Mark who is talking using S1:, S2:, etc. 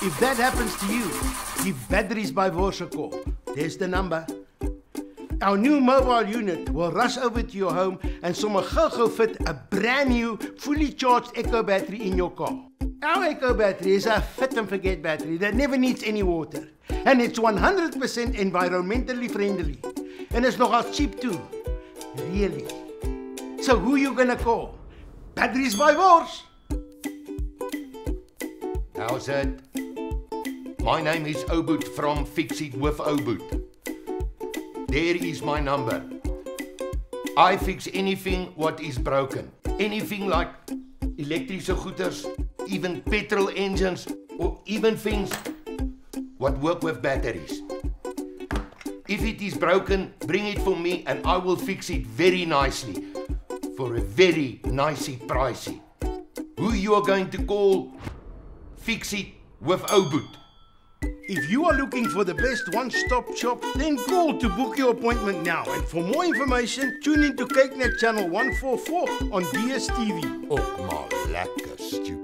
S1: If that happens to you, give Batteries by Wors a call. There's the number. Our new mobile unit will rush over to your home and sommer gou fit a brand new, fully charged Echo battery in your car. Our Echo battery is a fit and forget battery that never needs any water. And it's 100% environmentally friendly. And it's nogal cheap too. Really. So who you gonna call? Batteries by Wors.
S2: How's it? My name is Obud from Fix It with Obud. There is my number. I fix anything what is broken. Anything like elektrische goeders, even petrol engines, or even things what work with batteries. If it is broken, bring it for me and I will fix it very nicely for a very nicey pricey. Who you are going to call? Fix It with Obud.
S1: If you are looking for the best one-stop shop, then call to book your appointment now. And for more information, tune in to KykNet channel 144 on DSTV.
S2: Ook maar lekker stupid.